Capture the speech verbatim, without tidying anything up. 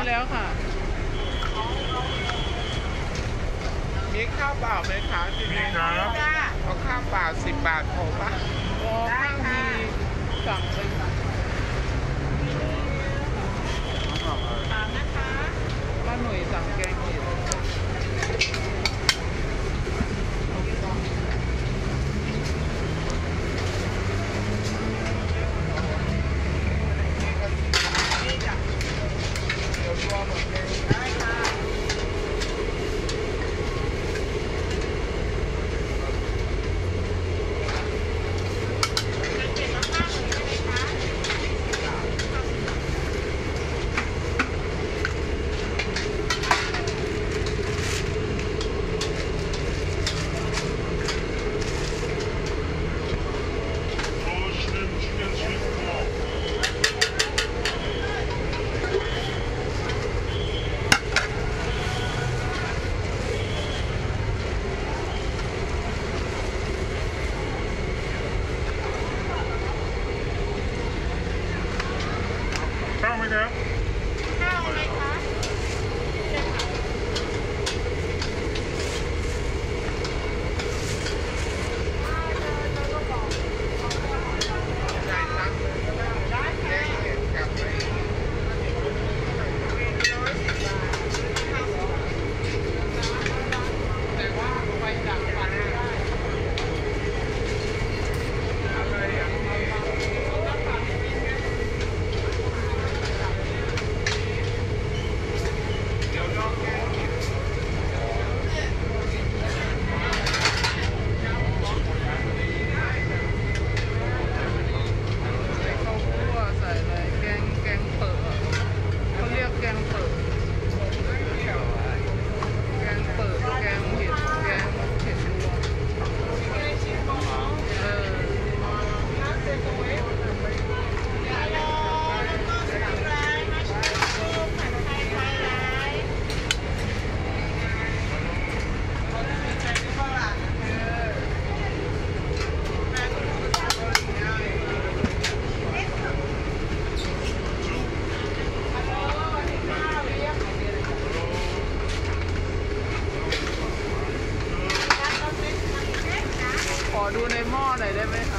แล้วค่ะมีข้าวเปล่าไหมคะที่นี่ครับเอาข้าวเปล่าสิบบาทพอปะพอข้าวมีสั่งเลยค่ะถามนะคะป้าหนุ่ยสั่งแกงเห็ดข้าวไหมครับข้าวไหมคะขอดูในหม้อหน่อยได้ไหมคะ